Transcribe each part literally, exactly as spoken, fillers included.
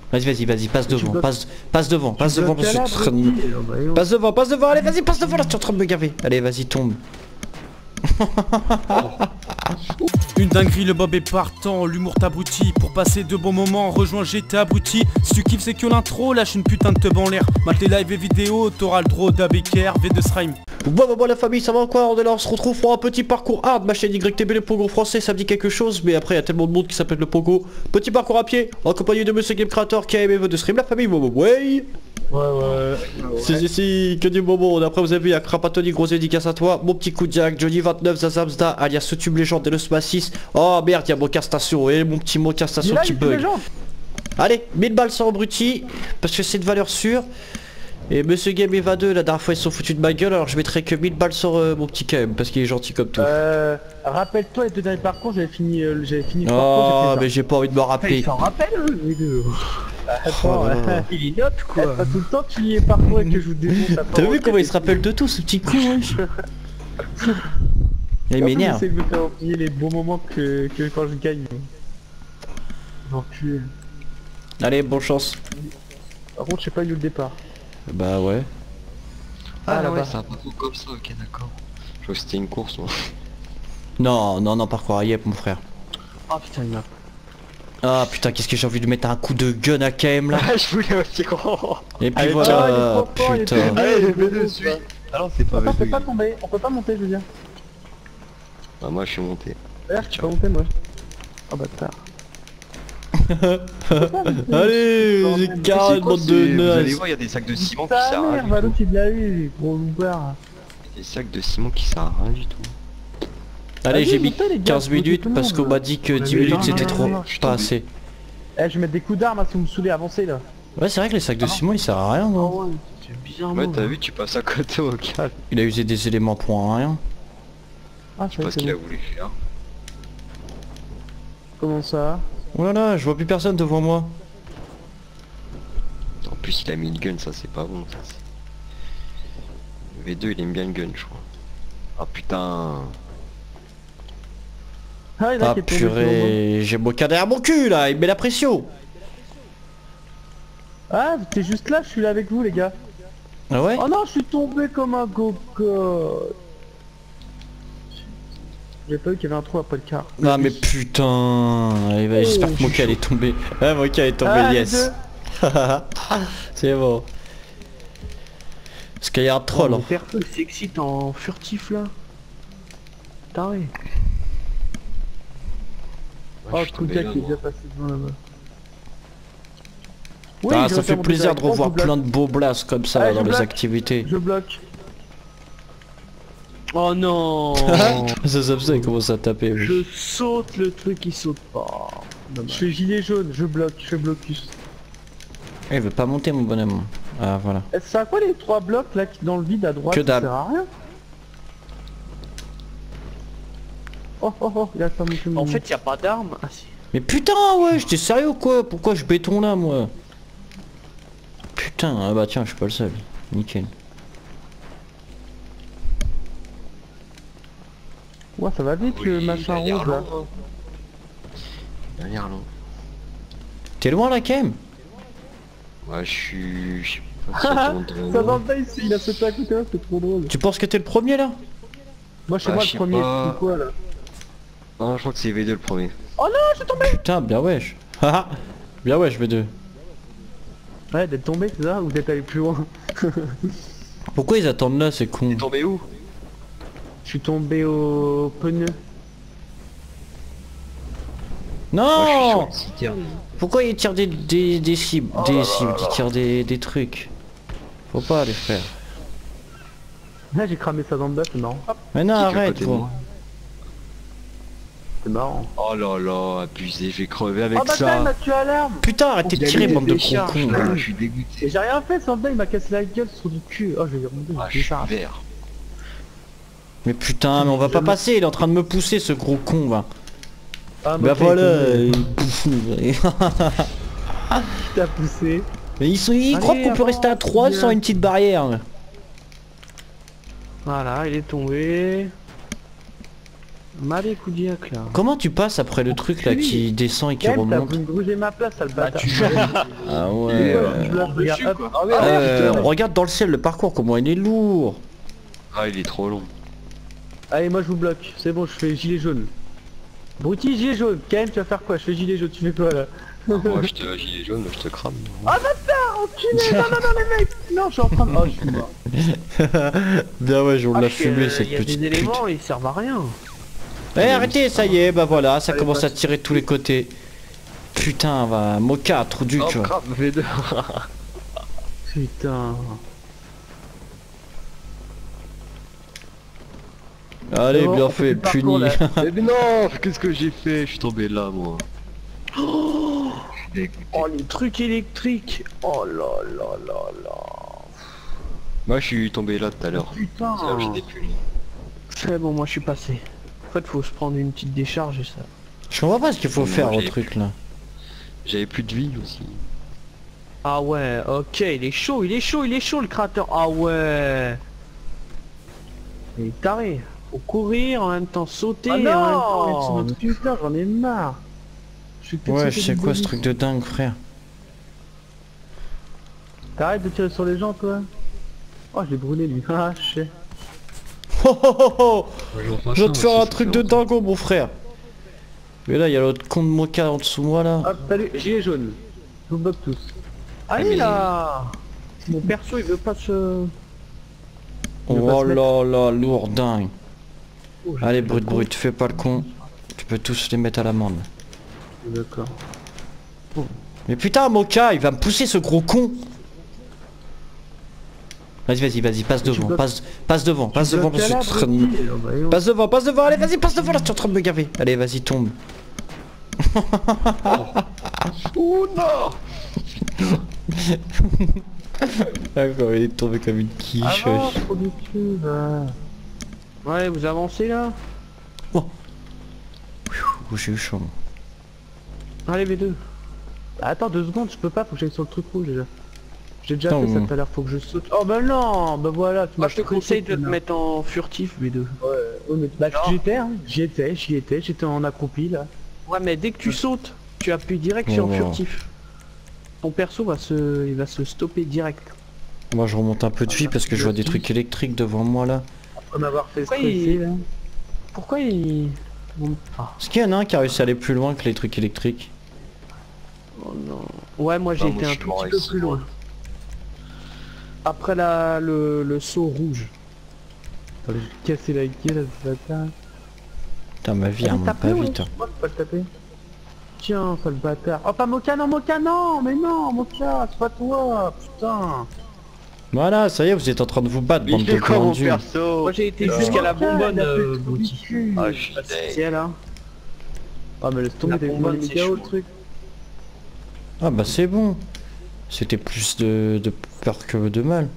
Vas-y, vas-y, vas-y, passe devant, bloques- passe, passe devant, passe Tu devant, bloques parce que à tu es en train de l'arbre, me- oui. Oh, bah, Passe devant, passe devant, allez, vas-y, passe devant, là, tu es en train de me gaver. Allez, vas-y, tombe. Une dinguerie, le Bob est partant, l'humour t'abrutit. Pour passer de bons moments, rejoins G T abruti. Si tu kiffes c'est que l'intro, lâche une putain de teub en l'air. Mate les lives et vidéos, t'auras le droit d'A B K R, V de Srime. Bon, bon, bon, la famille, ça va quoi? On est là, on se retrouve pour un petit parcours hard. Ma chaîne Y T B, le Pogo français, ça me dit quelque chose. Mais après, il y a tellement de monde qui s'appelle le Pogo. Petit parcours à pied, en compagnie de Monsieur Game Creator qui a aimé vos deux streams. La famille, bon, bon, ouais. Ouais, ouais. C'est ici que du bonbon. Après, vous avez vu, il y a Krapatoni, grosse dédicace à toi. Mon petit coup de jack, Johnny vingt-neuf, Zazamzda, alias ce tube légende et le Smassis. Oh merde, il y a Mocha Station. Et mon petit Mocha Station qui bug. Allez, mille balles sans abruti, parce que c'est de valeur sûre. Et Monsieur Game et vingt-deux, la dernière fois ils sont foutus de ma gueule, alors je mettrai que mille balles sur euh, mon petit K M, parce qu'il est gentil comme tout. Euh, rappelle-toi les deux derniers parcours, j'avais fini, euh, j'avais fini le Oh, parcours. mais j'ai pas envie de me rappeler. Il s'en rappelle, eux, les deux. Attends, Oh là là. il est note quoi. Pas tout le temps tu lis les parcours et que je vous démonte. T'as vu comment il se rappelle de tout, ce petit con, wesh. Il m'énerve. J'essaie de me faire oublier les bons moments que, que quand je gagne. L'enculé. Allez, bonne chance. Par contre, je sais pas où est le départ. Bah ouais. Ah, Ah, là-bas. ouais, c'est un parcours comme ça, ok d'accord. Je crois que c'était une course moi. Non, non, non, parcours à Yep, mon frère. Ah putain, il m'a. Ah putain, qu'est-ce que j'ai envie de mettre un coup de gun à K M là. Ah je voulais aussi gros. Et puis Allez, voilà, ah, il est trop fort, il est putain. trop Allez, je je me dessus. Ah non c'est pas On peut vrai. pas tomber, on peut pas monter, je veux dire. Ah moi je suis monté. D'ailleurs, je peux pas monter moi. Oh bâtard. Allez, Non, j'ai mais carré C'est quoi, de c'est- Vous allez naze. voir il y a des sacs de ciment qui Ta servent à rien mère, du Valo tout. qui l'a eu, gros loupard. Des sacs de ciment qui servent à rien du tout. Allez, Vas-y, j'ai mis montez, les gars, quinze montez minutes tout le parce monde. qu'on m'a dit que Ouais, dix mais minutes non, c'était non, trop, non, non, je suis pas tombé. assez. Eh, je vais mettre des coups d'armes hein, si vous me saoulez, avancez là. Ouais, c'est vrai que les sacs de ciment ils servent à rien, gros. ouais, c'est bizarre. Ouais t'as vu tu passes à côté au calme. Il a usé des éléments pour un rien. Ah, Je sais pas ce qu'il a voulu faire. Comment ça? Oh là là, je vois plus personne devant moi. En plus il a mis le gun, ça c'est pas bon ça. c'est- Le V deux il aime bien le gun je crois. Ah putain. Ah, il y en a Ah qui est tombé sur moi. purée, j'ai mon cas derrière mon cul là, il met la pression. Ah, t'es juste là, je suis là avec vous les gars. Ah ouais? Oh non, je suis tombé comme un gogo. J'ai pas vu qu'il y avait un trou après le car. Ah mais putain, eh ben, j'espère que mon cas est tombé. Ouais, mon cas est tombé, Ah, les yes. C'est bon. Parce qu'il y a un troll. Oh, hein. mais perso, il s'excite en furtif là. Taré. Ouais, Oh, je suis le coup de tombé gars là, qui est moi. déjà passé devant là-bas. Oui, Ah, je ça vais fait faire mon plaisir de directement, revoir je bloque. plein de beaux blasts comme ça Ah, là, je dans les bloque. activités. Je bloque. Oh non. Ça ça ça, il commence à taper. oui. Je saute le truc, il saute pas. Je fais gilet jaune, je bloque, je fais blocus. Eh, il veut pas monter mon bonhomme. Ah voilà. Eh, ça à quoi les trois blocs là qui dans le vide à droite? Que ça dalle. sert à rien. Oh oh oh, il a pas monté mon... En fait, y a pas d'armes. Ah si. Mais putain ouais, j'étais sérieux ou quoi? Pourquoi je béton là moi? Putain, ah bah tiens, je suis pas le seul. Nickel. Ouais, ça va vite le Oui, machin il a l'air rouge là. long, hein. Il a l'air long. T'es loin là quand même? Ouais je suis... Je sais pas si ça tourne devant Ça moi. dans le dice, il a sauté à côté là, c'est trop drôle. Tu penses que t'es le premier là? Moi chez Bah, moi je le sais premier, pas. c'est quoi là? Non je crois que c'est V deux le premier. Putain, bien wesh. Haha. Bien wesh V deux. Ouais, d'être tombé c'est ça ou d'être allé plus loin? Pourquoi ils attendent là, c'est con? T'es tombé où? Je suis tombé au pneu. Moi je suis sur Non! une citerne. Pourquoi ils tirent des, des, des cibles? Oh Des là cibles, là ils là. tirent des, des trucs. Faut pas les frères. Là j'ai cramé ça dans le bas, c'est marrant. Mais non, Qui est à arrête côté de gros. moi C'est marrant. Oh là là, abusé, je vais crever avec Oh bah ça. il m'a tué à l'arme. Putain, arrêtez de Il a tirer, mis bande des de décharges, cons. là, Je suis Et dégoûté. j'ai rien fait, Sanda il m'a cassé la gueule sur du cul. Oh je vais remonter, Ah, je je vais suis faire. vert. Mais putain, mais on va pas passer, il est en train de me pousser ce gros con va. Ah, Bah ok, voilà, il il pousse. t'a poussé. Mais ils, sont, ils Allez, croient qu'on peut avance, rester à trois bien. sans une petite barrière. Voilà, il est tombé. Malé Koudiak là. Comment tu passes après le truc là qui descend et qui T'as remonte? voulu me gruger ma place, sale bâtard. Ah ouais. Euh, regarde dans le ciel le parcours, comment il est lourd. Ah, il est trop long. Allez, moi je vous bloque. C'est bon, je fais gilet jaune. Bruti, gilet jaune. Ken, tu vas faire quoi? Je fais gilet jaune, tu fais quoi là? Moi, je te gilet jaune, je te crame. Ah bâtard, enculé. Non, non, non, les mecs. Non, je suis en train de... Oh, je suis mort. Bien ouais, je Ah, l'a fumé cette Il y a petite des pute. éléments, ils servent à rien. Eh arrêtez, ça y est, bah voilà, ça Allez, commence à passe. tirer de tous les côtés. Putain, va, Moka, trou du Oh, tu vois. crame, V deux. Putain. Allez, Bon, bien on fait fait, plus le parcours, puni. là. Mais non, qu'est-ce que j'ai fait? Je suis tombé là, moi. Oh, oh, les trucs électriques. Oh là là là là. Moi, je suis tombé là tout à l'heure. Putain. C'est là où j'étais plus. C'est bon, moi je suis passé. En fait, faut se prendre une petite décharge et ça. Je comprends pas ce qu'il faut Non, faire au j'ai- truc là. J'avais plus de vie aussi. Ah ouais, ok, il est chaud, il est chaud, il est chaud le créateur. Ah ouais. Il est taré. Faut courir, en même temps sauter, Ah et en même temps non, être sur notre- putain, j'en ai marre. Je suis peut-être Ouais, sauté je sais du quoi ce bonus. truc de dingue, frère. T'arrêtes de tirer sur les gens, toi. Oh, je l'ai brûlé, lui. Ah, je sais. Oh oh oh oh, je vais te faire un truc de dingo, mon frère. Mais là, il y a l'autre con de Moka en dessous de moi là. Hop, salut, gilet jaune. Je vous bloque tous. Allez mais- là. Mon perso, il veut pas se... Il va Oh se là là, lourd dingue. Oh, j'ai Allez, fait brut le con. brut, fais pas le con. Tu peux tous les mettre à l'amende. D'accord. Mais putain, Moka, il va me pousser ce gros con. Vas-y, vas-y, vas-y, passe tu devant, bloques- passe, passe devant, passe devant, parce que je suis en train de me- Oh, bah, yo. Passe devant, passe devant, allez, vas-y, passe devant, là, je suis en train de me gaver. Allez, vas-y, tombe. Oh non! D'accord, il est tombé comme une quiche. Avance, trop du cul, va. Ouais, vous avancez là. Oh, j'ai eu chaud. Allez V deux. Ah, attends deux secondes, je peux pas, faut que j'aille sur le truc rouge déjà. J'ai déjà Attends, fait ça on- tout à l'heure, faut que je saute. Oh bah non, bah voilà, tu Moi m'as je te stressé, conseille de te connard. mettre en furtif V deux. Ouais, ouais, mais bah j'y étais, hein. J'y étais, j'y étais, j'étais en accroupi là. Ouais mais dès que tu sautes, tu appuies direct Oh, sur wow. furtif. Ton perso va se, il va se stopper direct. Moi, je remonte un peu de vie parce que je vois des trucs électriques devant moi là. Après m'avoir fait Pourquoi stresser il- là. Pourquoi il... Bon, ah, Est-ce qu'il y en a un qui a réussi à aller plus loin que les trucs électriques? oh non. Ouais moi j'ai Bah, été moi, un je suis tout mort petit peu ici, plus moi. loin. Après la, le, le saut rouge. Attends, j'ai cassé la gueule à ce bâtard. Putain, ma vie, elle Allez, monte tapez, pas ouais. vite. hein. Moi, je peux pas le taper. Tiens, sale bâtard. Oh pas Moka, non Moka, non. Mais non, Moka, c'est pas toi. Putain. Voilà, ça y est, vous êtes en train de vous battre, bande Il de fait quoi mon pendus. perso? Moi j'ai été Euh, jusqu'à la Moka, bonbonne il a fait euh, le trou du Bouti. cul. Ah, je suis Si elle là. Ah mais laisse tomber, La t'as vu bonbonne, les c'est météo chaud. le truc. Ah bah c'est bon. C'était plus de, de peur que de mal.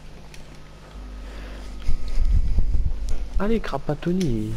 Allez Crapatoni.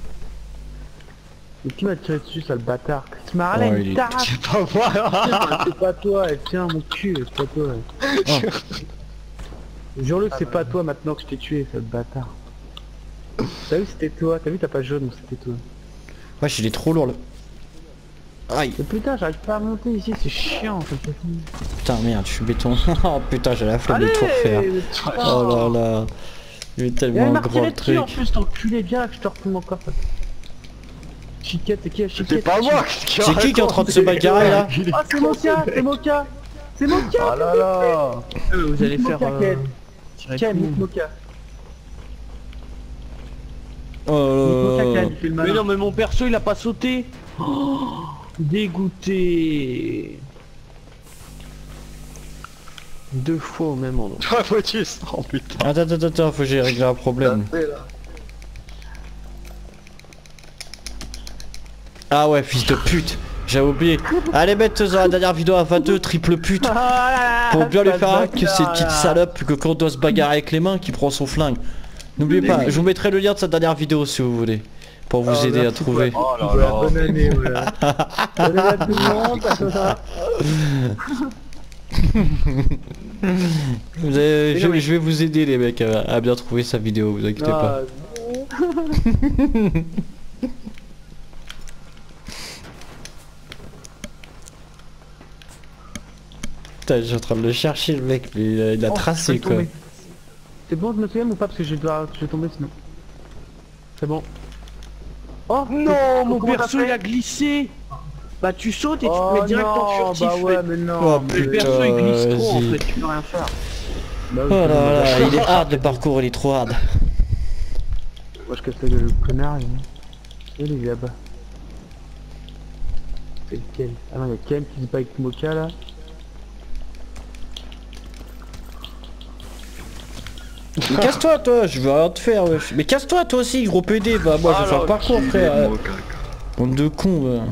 Et qui m'a tiré dessus, sale bâtard? Tu m'as Ouais, râlé il est- une tarasse. C'est pas moi! C'est pas toi, et tiens mon cul, c'est pas toi. Oh. Jure-le que c'est pas toi maintenant que je t'ai tué, sale bâtard. T'as vu c'était toi, t'as vu t'as pas jaune, c'était toi. Ouais, il est trop lourd là. Aïe, Mais putain, j'arrive pas à monter ici, c'est chiant ça. putain, merde, je suis béton. Oh putain, j'ai la flemme de tout refaire. Oh là là. Il est Il tellement m'a grand retiré le dessus en truc. plus, t'enculé bien que je te refume encore. Chiquette, c'est qui la chiquette? C'est pas moi qui C'est qui qui est en train de se bagarrer là? Ah c'est Moka, c'est Moka. C'est Moka. Oh là là! Ah, vous allez faire... Moka, euh, Ken. tirer Ken, tout le nique monde. Moka. Oh Nique Moka, là là. Ken, il fait le Mais malin. non mais mon perso il a pas sauté. Oh, dégoûté. Deux fois au même endroit. Toi, Motus! Oh putain! Attends, attends, attends, faut que j'ai réglé un problème. Ah ouais, fils de pute. J'avais oublié. Allez mettre dans la dernière vidéo à vingt-deux, triple pute. Pour bien lui faire un que c'est une petite salope que quand on doit se bagarrer avec les mains qui prend son flingue. N'oubliez pas, je vous mettrai le lien de sa dernière vidéo si vous voulez. Pour vous Oh, aider à merci, trouver. quoi. Oh là Voilà, là! bonne année, voilà. Bonne année à tout le monde. Vous avez- Mais je, non, mais- je vais vous aider les mecs à, à bien trouver sa vidéo, vous inquiétez pas. Ah, Putain, je suis en train de le chercher le mec, mais il a, il a Oh, tracé je peux quoi. tomber. C'est bon, je me souviens ou pas parce que je dois, je vais tomber sinon. C'est bon. Oh Non, mon comment t'as perso fait il a glissé. Bah tu sautes et tu Oh te mets direct en non, furtif. bah ouais, mais- mais non. Oh, mais- Le perso il glisse trop en vas-y. fait, tu peux rien faire. Bah Oh oui, là moi, là, il est hard le parcours, il est trop hard. Moi je casse la gueule le connard. Il est là-bas. C'est lequel? Ah non, il y a Ken qui se bat avec Moka là. Mais casse-toi toi, je veux rien te faire wesh. Mais casse-toi toi aussi gros P D, bah moi je vais faire le parcours frère. Bande de cons bah.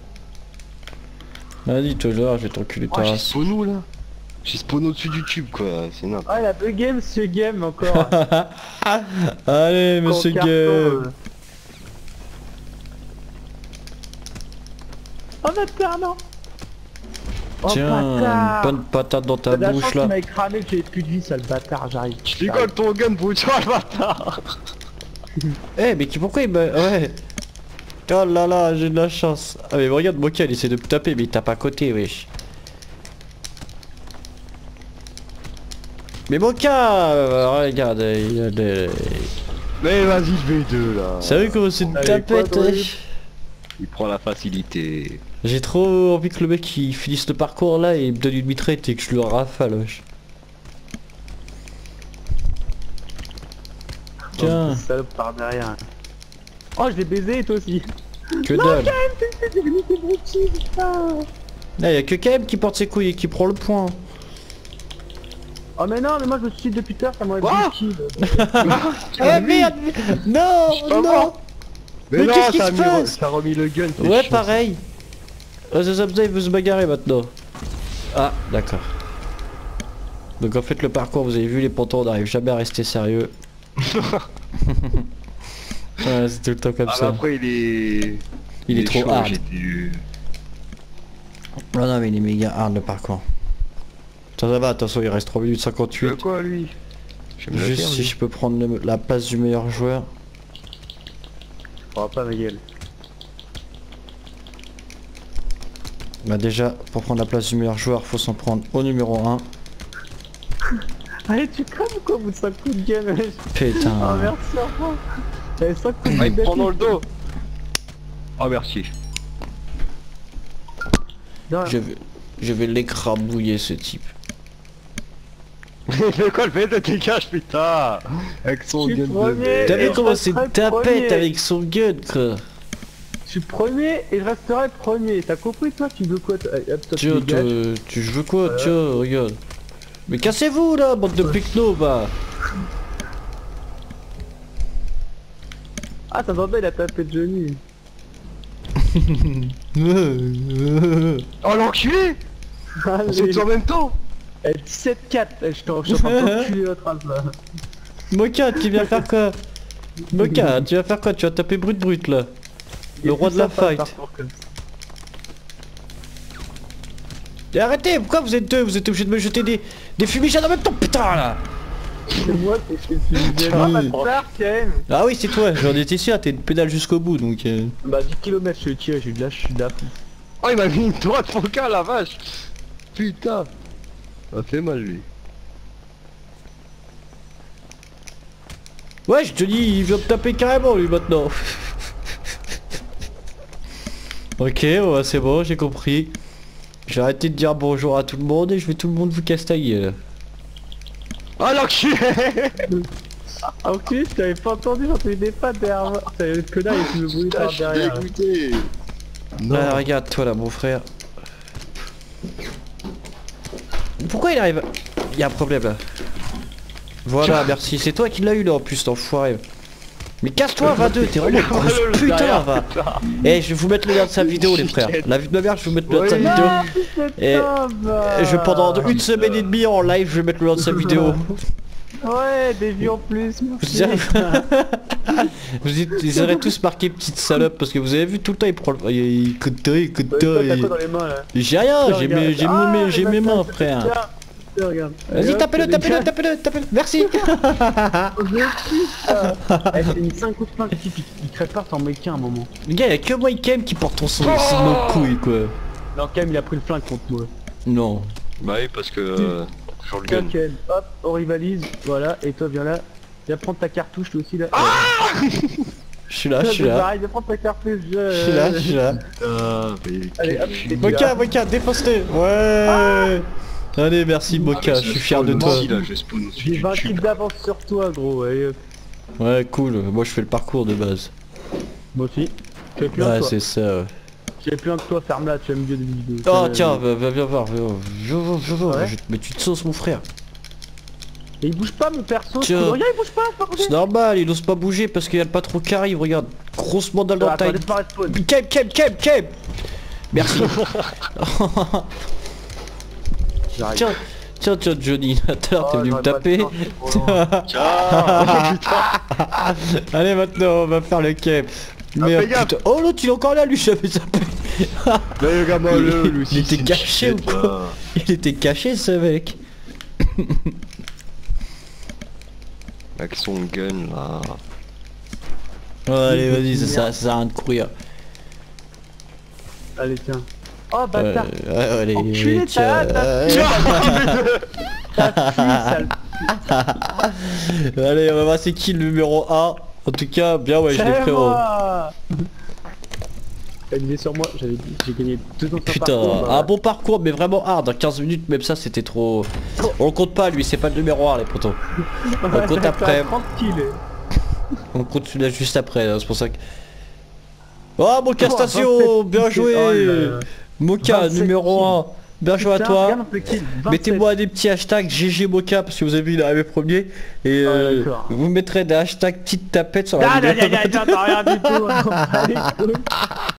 Vas-y toi là, je vais t'enculer Oh, ta j'ai race. spawn où là? J'ai spawn au-dessus du tube quoi, c'est n'importe. Ah il a bugué monsieur Game encore. Allez monsieur Con carton, Game. euh. Oh bâtard non. Oh Tiens, bâtard. une bonne patate dans ta T'as de la chance bouche qu'il là. m'avait cramé que j'avais plus de vie sale bâtard, j'arrive. Je fais quoi avec ton gun pour tuer le bâtard? Eh mais qui pourquoi il m'a... Ouais. Oh là là, j'ai de la chance. Ah mais regarde Moka il essaie de me taper mais il tape à côté wesh. Mais Moka euh, regarde, il a des... Mais vas-y, je vais deux là. Sérieux comment c'est une Allez, tapette quoi, wesh. Il prend la facilité. J'ai trop envie que le mec il finisse le parcours là et il me donne une mitraillette et que je le rafale wesh. Tiens, Oh, salope par derrière. Oh je l'ai baisé toi aussi. que dalle. T'es devenu des broutilles, putain. Là y'a que K M qui porte ses couilles et qui prend le point. Oh mais non mais moi je me suis dit depuis tard ça m'aurait Quoi dit kill. Eh merde. Non, pas non. mort. Mais non, qu'est-ce qui ça se a mis- passe? ça a remis le gun. c'est Ouais chiant. pareil. Oh, Zazabza il veut se bagarrer maintenant. Ah d'accord. Donc en fait le parcours vous avez vu les pontons on n'arrive jamais à rester sérieux. Ouais c'est tout le temps comme Ah, mais ça. après il est... Il est trop chaud, hard. j'ai dû- Non non mais il est méga hard le parcours. Ça, ça va attention il reste trois minutes Tu veux cinquante-huit. quoi lui? Je vais me la Juste faire, si lui. je peux prendre le- la place du meilleur joueur. Oh pas ma gueule. Bah déjà pour prendre la place du meilleur joueur faut s'en prendre au numéro un. Allez tu crames ou quoi au bout de cinq coups de game wesh. Putain. Oh merci enfin. J'avais cinq coups de Ah, il me game prend dans le d'affilée. dos. Oh merci. Non, Je vais, je vais l'écrabouiller ce type. Il fait quoi le fait de dégage putain? Avec son Je suis gun de premier. merde. T'as Et vu je comment c'est resterai tapette premier. avec son gun quoi. Je suis premier et je resterai premier. T'as compris toi? Tu veux quoi toi? Allez, hop, toi, tu Tiens, dégages. te- tu veux quoi? Tiens, regarde. Mais cassez-vous là, bande de picno bah. Ah t'entendais il a tapé Johnny. Oh l'enculé! On saute Allez. en même temps! Eh, dix-sept quatre. Eh, Je t'en je suis en train de t'enculer l'autre race là. Moka, tu viens faire quoi? Moka, tu vas faire quoi? Tu vas taper brut brut là. Il Le est roi plus de la sympa, fight. par contre, comme ça. Et arrêtez, pourquoi vous êtes deux? Vous êtes obligés de me jeter des, des fumigènes en même temps, putain là. C'est moi qui ai fait le film. Ah, Ah oui. bâtard quand même. Ah oui c'est toi, j'en étais sûr, t'es une pédale jusqu'au bout donc... euh. Bah dix kilomètres je suis tiré, j'ai eu de la chute d'affaire. Oh il m'a mis une droite focale la vache! Putain! Ça fait mal lui. Ouais je te dis, il vient de taper carrément lui maintenant. Ok, ouais, c'est bon, j'ai compris. J'ai arrêté de dire bonjour à tout le monde et je vais tout le monde vous casse ta gueule. Oh l'enculé! Ah ok, je t'avais pas entendu, j'entendais des pas derrière moi. T'avais le connard et tu me brûlais Putain, par je suis derrière. dégoûté! Non! Ah, regarde toi là mon frère. Pourquoi il arrive? Il y a un problème là. Voilà, merci. C'est toi qui l'as eu là en plus, t'enfoiré. Mais casse-toi, va deux, t'es vraiment une grosse Regarde-le, le putain, derrière, va. putain. Eh, je vais vous mettre le lien de sa vidéo, les frères. La vie de ma mère, je vais vous mettre le lien de sa Oui. vidéo. Ah Et putain bah. je, pendant une putain. semaine et demie en live, je vais mettre le lien de sa vidéo. Ouais, des vues en plus, Vous merci. Vous êtes- ils auraient tous marqué petite salope parce que vous avez vu tout le temps il prend le... Il il coûte il coûte Ouais, toi, t'as il- quoi dans les mains là? J'ai rien, j'ai Regarde. mes, j'ai Ah, mes, j'ai les mes bâtards, mains c'est frère. bien. Tiens, regarde. Vas-y Hop, tapez-le, les tapez-le, gars. tapez-le, tapez-le. Merci. Eh, c'est une cinq coups de pain qui il crève pas en mec un moment. Les gars, y'a que moi Ikem qui porte ton son, c'est nos couilles quoi. Non, quand même, il a pris le flingue contre moi. Non. Bah oui, parce que... Euh, genre le gun. Nickel. Hop, on rivalise, voilà, et toi viens là. Viens prendre ta cartouche toi aussi là. Je suis là, je suis là. Pareil, viens prendre ta cartouche. Je suis là, je suis là. Ah, mais... Allez, hop, et Moka, Moka, déposte-les. Ouais. Allez, merci Moka, Ah, je suis fier de toi. Aussi, là, je spawn au-dessus j'ai du vingt tube. kills d'avance sur toi gros, allez hop. Ouais, cool. Moi, je fais le parcours de base. Moi aussi. Tu es plus un Ouais, que toi. c'est ça. Ouais. Tu es plus un que toi, ferme là, tu aimes mieux des vidéos. Oh, Euh, tiens, va, va, viens voir. Viens, viens, viens, viens voir. Ouais. Je- Mais tu te sauces, mon frère. Et il bouge pas mon perso, Tiens. regarde il bouge pas, pas C'est normal, il ose pas bouger parce qu'il y a le patron qui arrive. Regarde, grosse mandale dans la Attends, taille. laisse-moi respawn. Keb, Keb, Keb, Keb. Merci. J'arrive. Tiens, tiens, tiens, Johnny. Tout à l'heure, t'es Oh, venu me j'aurais pas taper. le temps, c'est trop lent. Allez, maintenant, on va faire le Keb. Mais fais gaffe. putain. Oh l'autre il est encore là, lui, j'avais zappé. Mais regarde-moi Il- le, lui il aussi, était c'est une caché ou chiquette, quoi là. Il était caché, ce mec. Avec son gun là. Ouais, allez, vas-y, ça, ça, ça sert à rien de courir. Allez tiens. Oh Ouais, bâtard. ouais, allez, Enculé, tiens. t'as- T'as fui, sale. Allez, on va voir c'est qui le numéro un. En tout cas, bien ouais, je l'ai C'est frérot. moi. T'as misé sur moi, j'avais dit, j'ai gagné deux ans sur Putain, parcours, bah, un bon parcours mais vraiment hard, dans quinze minutes même ça c'était trop... On le compte pas lui, c'est pas le numéro un les potos. On ouais, compte t'as après, tranquille. on compte celui-là juste après, hein, c'est pour ça que... Oh Moka Oh, Station, vingt-sept, bien joué. oh là là. Moka vingt-sept numéro un, bien joué à Putain, toi. regarde un peu kill, vingt-sept. Mettez-moi des petits hashtags G G Moka parce que vous avez vu il est arrivé premier. Et Ah, euh, d'accord. vous mettrez des hashtags petite tapette sur la Ah, vidéo. non, non, non, non, rien du tout. Allez, cool.